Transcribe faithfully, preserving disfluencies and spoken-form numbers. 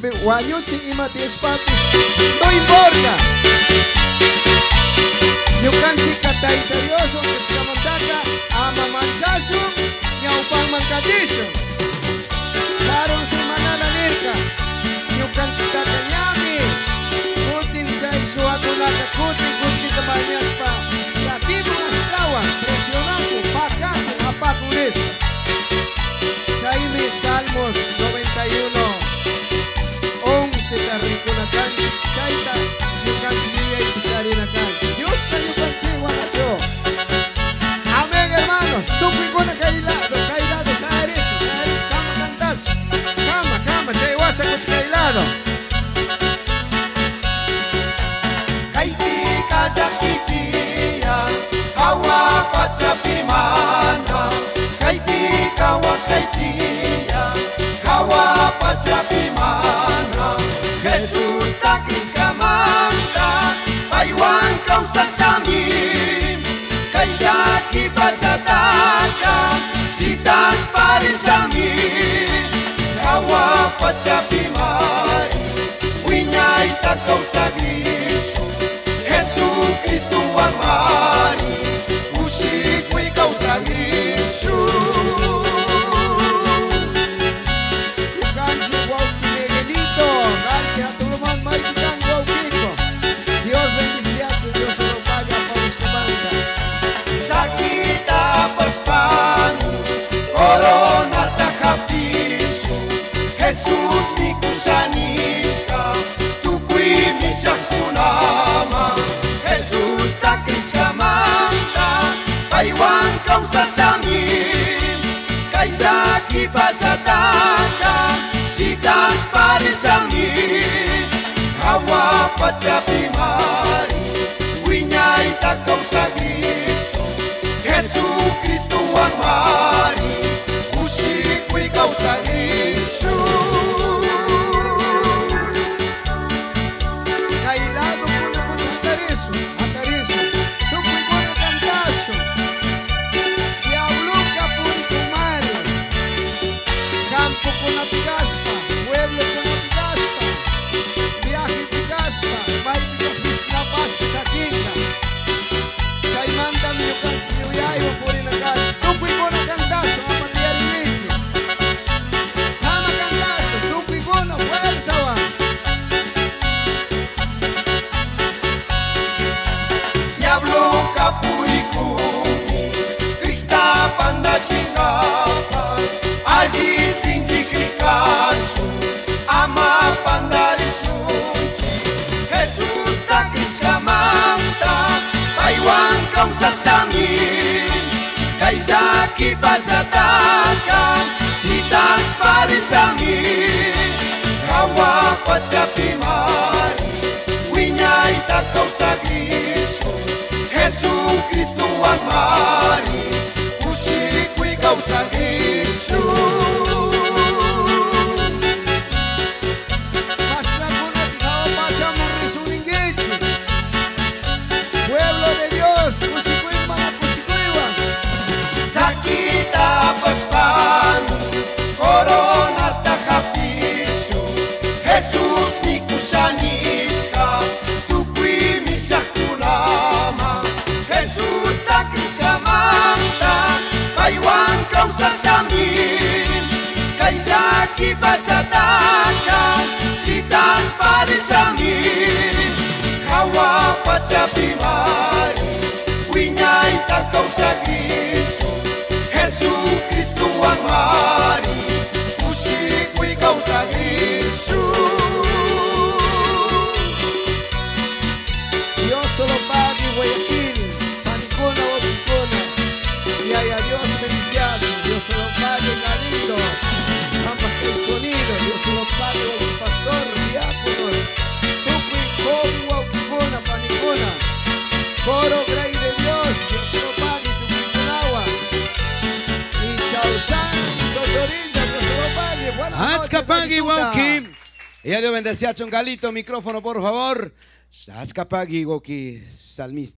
Guanyuchi y Matías Patus. No importa. Yo cansi kataita Dios, que se mandaca, ama manchazo, y a upang mancadillo. Claro, semana la nerca. Yo cansi kakanyami. Kutin chay suatunaka kutin kuskita bañas pa. Y aquí buenas caguas, presionando, pacando, apacunes. Chaime Salmos noventa y uno. once carrícola canchi, chaita, yo cansi y picarina canchi. Dios te canchi guanacho. Amén, hermanos. Tú picona cailado, cailado, saereso, saereso, cama cantas. Cama, cama, chay guasa que cailado. Kaitika jakitia, hawa pachapimana. Kaipika wa kaitia, hawa pachapimana. Jesus ta kriskamanta, paiwan kausa samim. Kaijaki pachataka, sitas parisamim. Hawa pachapimai, winyai ta kausa griso. Jesus Cristo amari, usiku i kausa griso. Dios bendice a su Dios se lo paga por los que banca. Sakita paspanu, corona tajapisu. Jesus mi kusaniska, tu qui mi sakunama. Jesus ta kriskamanta, paiwan kausa samim. Kaisaki pachataka, sitas parisamim. Hawa pachapimari, winyai ta kausa griso. Jesus Cristo amari, usiku i kausa griso. Cailado puna con atarizo, atarizo. Tu picona cantazo. Diabluca puni con mare. Campo con la pigaspa, pueblo con la pigaspa. Viaje de gaspa, baile de piscina pasta saquinga. Chaimanda mi cansi yo yayo por en la casa. Tu picona cantazo, ama diario leche. Ama cantazo, tu picona fuerza va. Diablo kapurikumi, krikta panda chingapa. Allí sin jikrikasu, ama panda risunchi. Jesus ta kriskamanta, paiwan kausa samim. Kaijaki pachataka, sitas parisamim. Hawa pachapimari, winyai ta kausa griso. Jesus Cristo amari, usiku i kausa griso. Pueblo de Dios, Cusicuima, Cusicuima. Sakita paspanu, corona tajapisu. Jesus mi kusaniska, tu qui mi sakunama. Jesus ta kriskamanta, paiwan kausa samim. Kaisaki pachataka, sitas parisamim. Hawa pachapimari, winyai ta kausa griso. Jesus Cristo amari, usiku i kausa griso. Dios solo pague Guayaquil, Panicona o Picona. Y haya Dios bendiciado, Dios solo pague Galindo. Ambas el sonido, Dios solo pague el pastor, diáconos. Tupi, Cobi, Guauquicona, Panicona. Coro, Grey de Dios, Dios solo pague tu Piconagua. Y Chausán, Totorilla, Dios solo pague. Buenas noches, Azcapagui, Aventura. Wauki. Ya Dios bendecía a Chongalito, micrófono por favor. Azcapagui, Wauki, salmista.